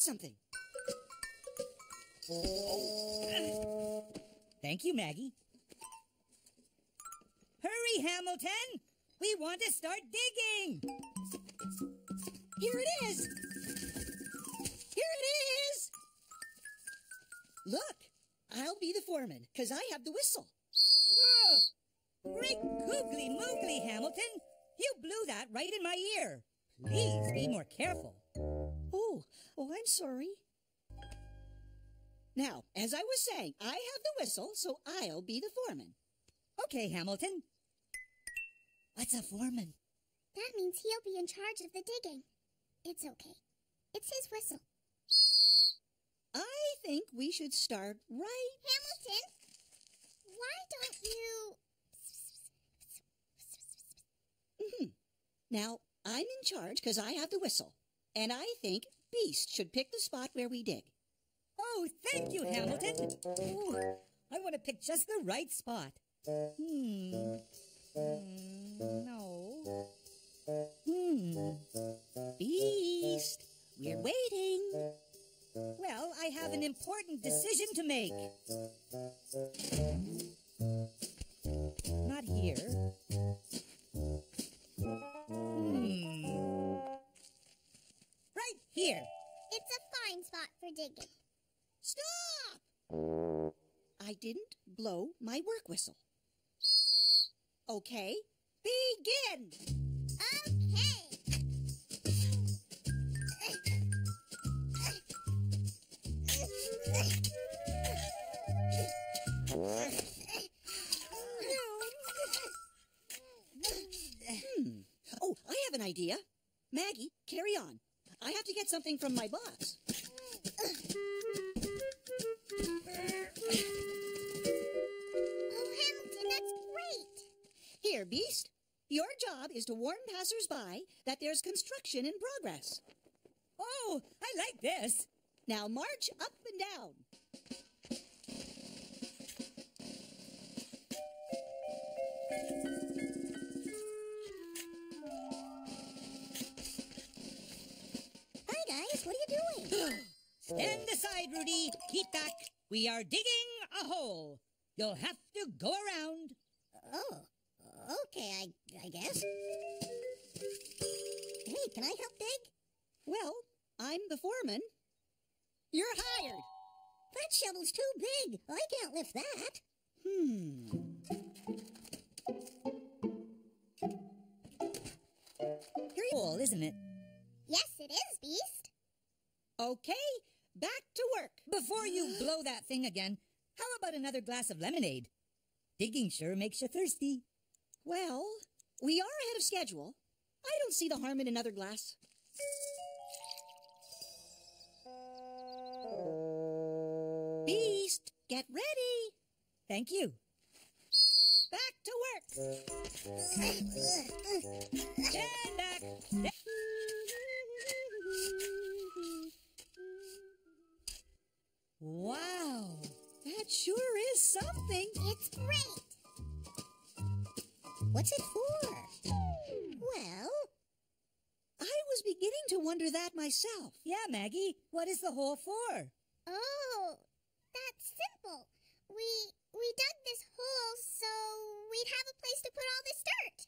something. Thank you, Maggie. Hurry, Hamilton! We want to start digging! Here it is! Here it is! Look, I'll be the foreman, 'cause I have the whistle. Whoa! Great googly moogly, Hamilton! You blew that right in my ear. Please be more careful. Oh, I'm sorry. Now, as I was saying, I have the whistle, so I'll be the foreman. Okay, Hamilton. What's a foreman? That means he'll be in charge of the digging. It's okay. It's his whistle. I think we should start right... Hamilton, why don't you... Now, I'm in charge because I have the whistle. And I think Beast should pick the spot where we dig. Oh, thank you, Hamilton. Ooh, I want to pick just the right spot. No. Beast, we're waiting. Well, I have an important decision to make. Not here. Right here. It's a fine spot for digging. Stop! I didn't blow my work whistle. Okay, begin! Okay. Oh, I have an idea. Maggie, carry on. I have to get something from my box. Oh, Hamilton, that's great. Here, Beast. Your job is to warn passers-by that there's construction in progress. Oh, I like this. Now march up and down. Hi, guys. What are you doing? Stand aside, Rudy. Keep back. We are digging a hole. You'll have to go around. Oh, okay, I guess. Hey, can I help dig? Well, I'm the foreman. You're hired. That shovel's too big. I can't lift that. Your hole, isn't it? Yes, it is, Beast. Okay, back to work. Before you blow that thing again, how about another glass of lemonade? Digging sure makes you thirsty. Well, we are ahead of schedule. I don't see the harm in another glass. Beast, get ready. Thank you. Back to work. Stand back. Wow, That sure is something. It's great. What's it for? Well, I was beginning to wonder that myself. yeah, Maggie. What is the hole for? oh, that's simple. We dug this hole so we'd have a place to put all this dirt.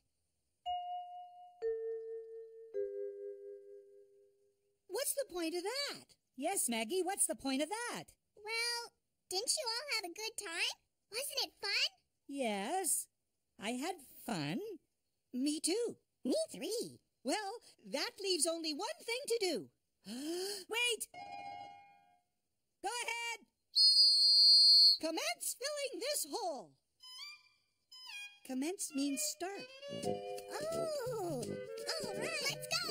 What's the point of that? Yes, Maggie, what's the point of that? Well, didn't you all have a good time? Wasn't it fun? Yes, I had fun. Me too. Me three. Well, that leaves only one thing to do. Wait! Go ahead! Commence filling this hole. Commence means start. Oh, all right. Let's go.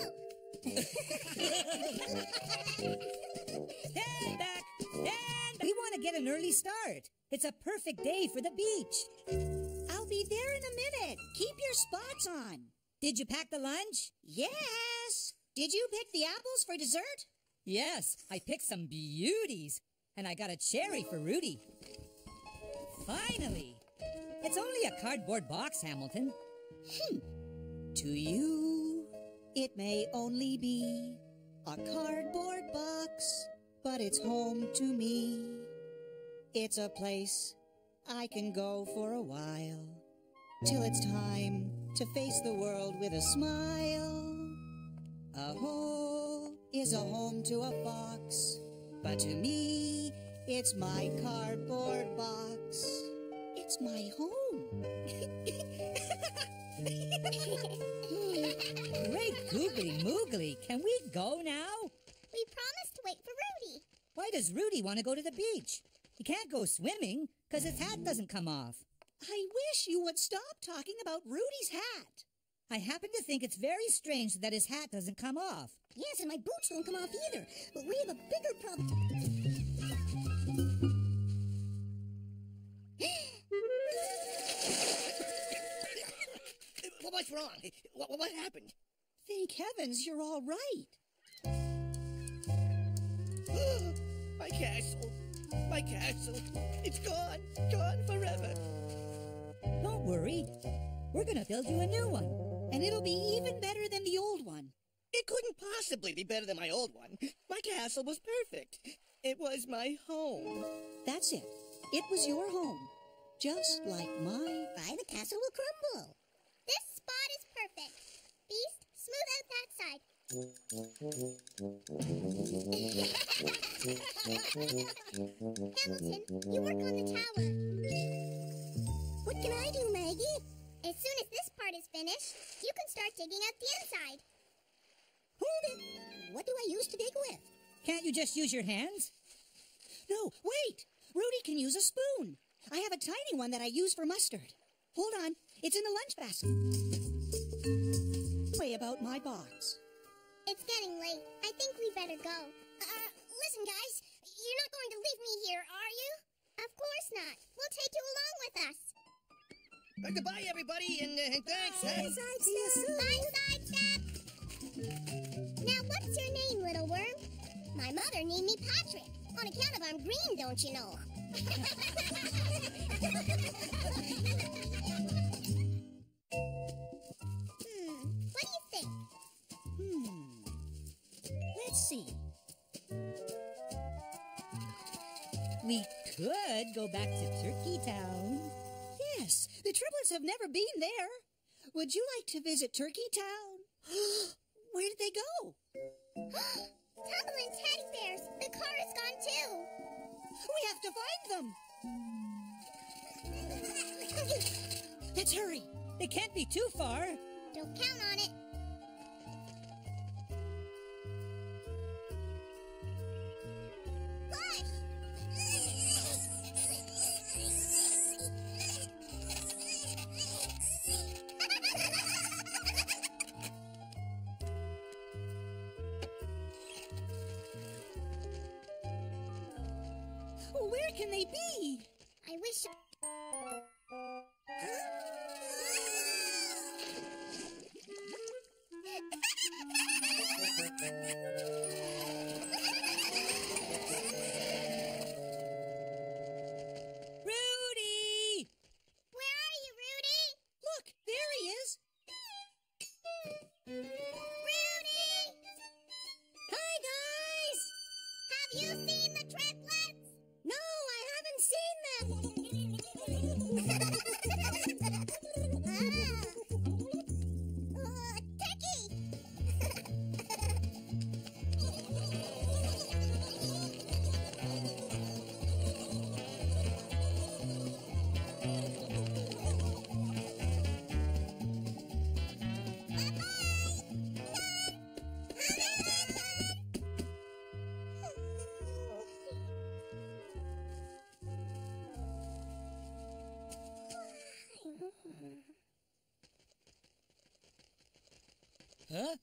Stand back! Stand! We want to get an early start. It's a perfect day for the beach. I'll be there in a minute. Keep your spots on. Did you pack the lunch? Yes. Did you pick the apples for dessert? Yes, I picked some beauties. And I got a cherry for Rudy. Finally! It's only a cardboard box, Hamilton. To you, it may only be a cardboard box. but it's home to me. It's a place I can go for a while, till it's time to face the world with a smile. A hole is a home to a fox, but to me, it's my cardboard box. It's my home. Great googly moogly. Can we go now? We promised to wait for Rudy. Why does Rudy want to go to the beach? He can't go swimming because his hat doesn't come off. I wish you would stop talking about Rudy's hat. I happen to think it's very strange that his hat doesn't come off. Yes, and my boots don't come off either. But we have a bigger problem. What's wrong? What happened? Thank heavens you're all right. My castle. My castle. It's gone. Gone forever. Don't worry. We're going to build you a new one. And it'll be even better than the old one. It couldn't possibly be better than my old one. My castle was perfect. It was my home. That's it. It was your home. Just like mine. Why the castle will crumble. This spot is perfect. Beast, smooth out that side. Hamilton, you work on the tower. What can I do, Maggie? As soon as this part is finished, you can start digging out the inside. Hold it. What do I use to dig with? Can't you just use your hands? No, wait. Rudy can use a spoon. I have a tiny one that I use for mustard. Hold on. It's in the lunch basket. Way about my box. It's getting late. I think we better go. Listen, guys. You're not going to leave me here, are you? Of course not. We'll take you along with us. Goodbye, everybody, and thanks. Bye, Sidestep. Now, what's your name, little worm? My mother named me Patrick. On account of I'm green, don't you know? What do you think? Let's see. We could go back to Turkey Town. Yes, the triplets have never been there. Would you like to visit Turkey Town? Where did they go? Tumbling teddy bears. The car is gone too. We have to find them. Let's hurry. They can't be too far. Don't count on it. Push! Where can they be? I wish... Rudy! Where are you, Rudy? Look, there he is. Rudy! Hi, guys. Have you seen the triplets? No, I haven't seen them. Turkey! Huh?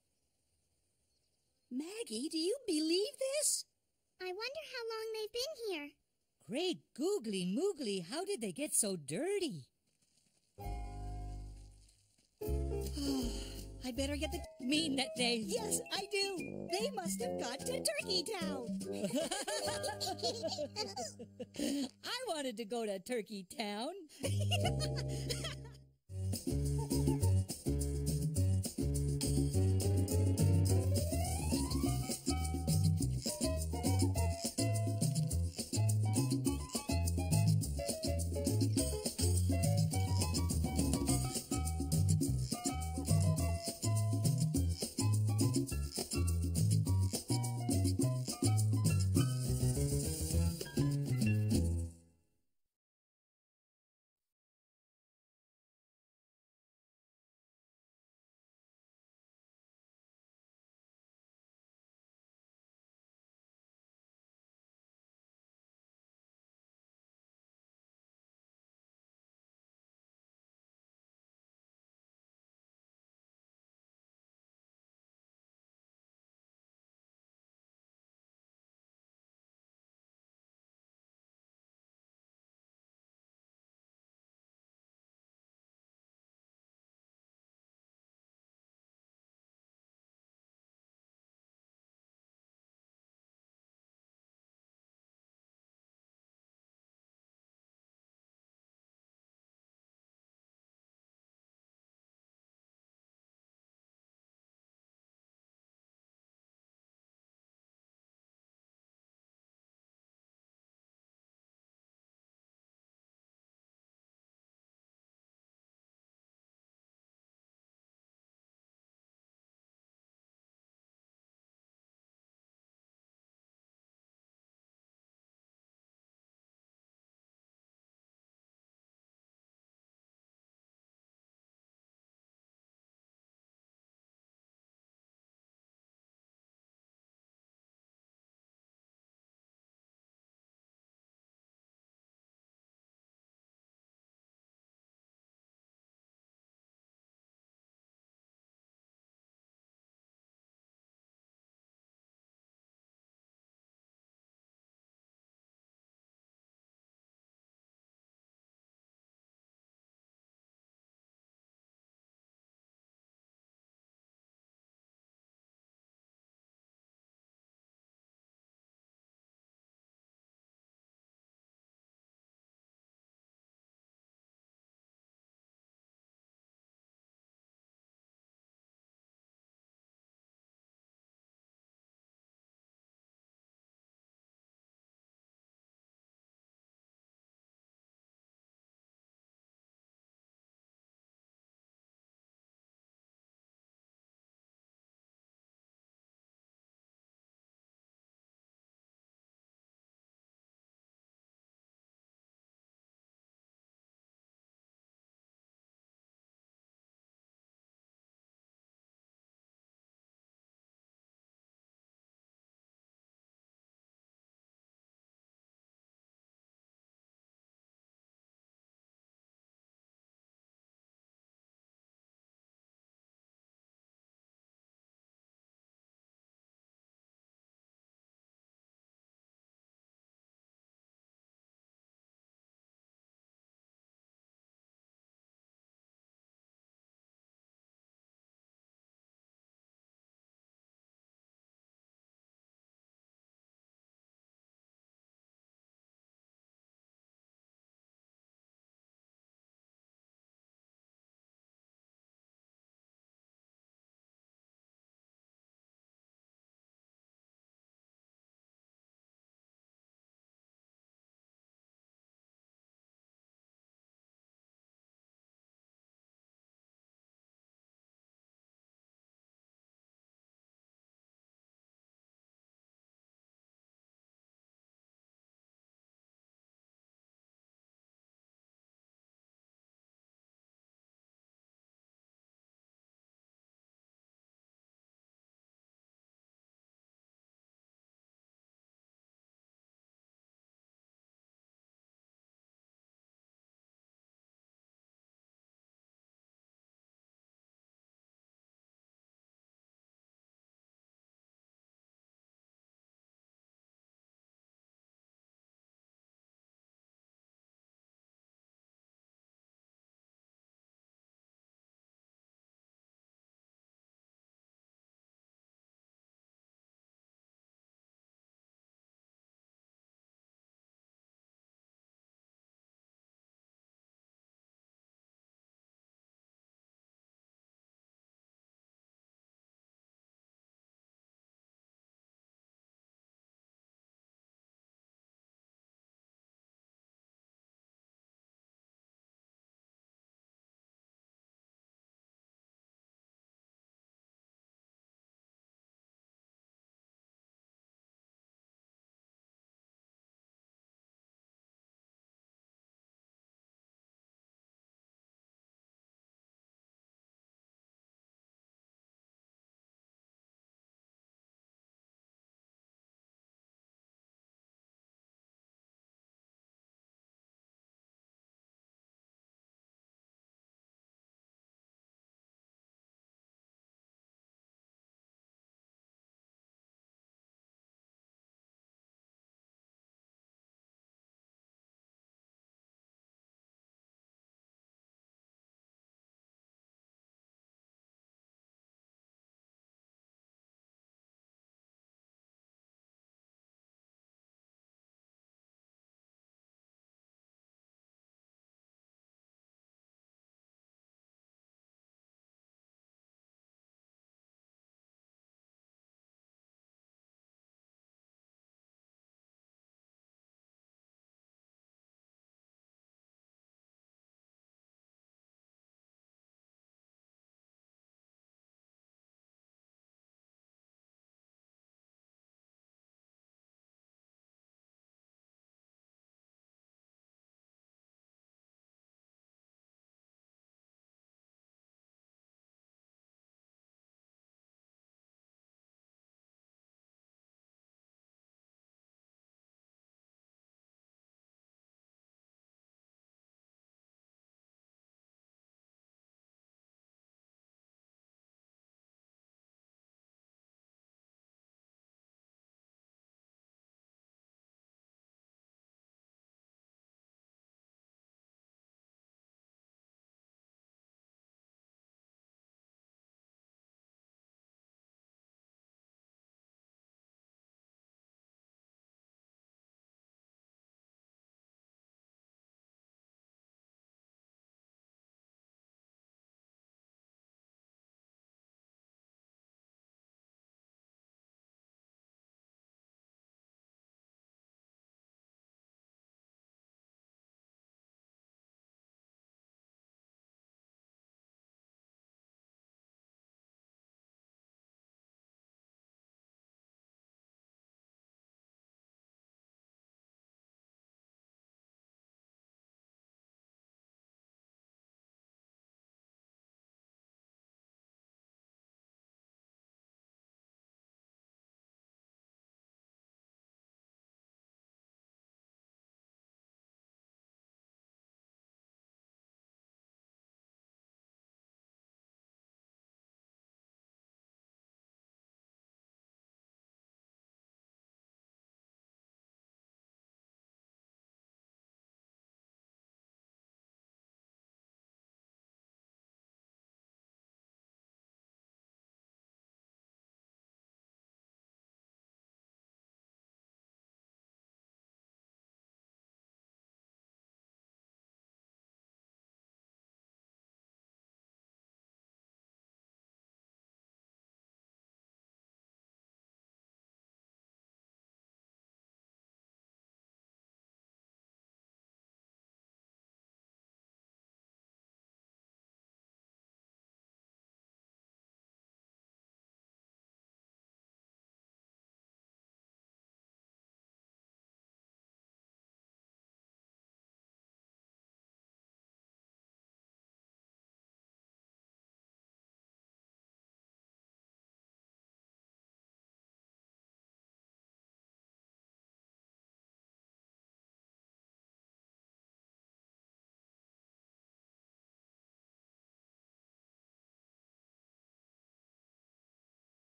Maggie, do you believe this? I wonder how long they've been here. Great googly moogly, how did they get so dirty? I better get the... Mean that they... Yes, I do. They must have got to Turkey Town. I wanted to go to Turkey Town.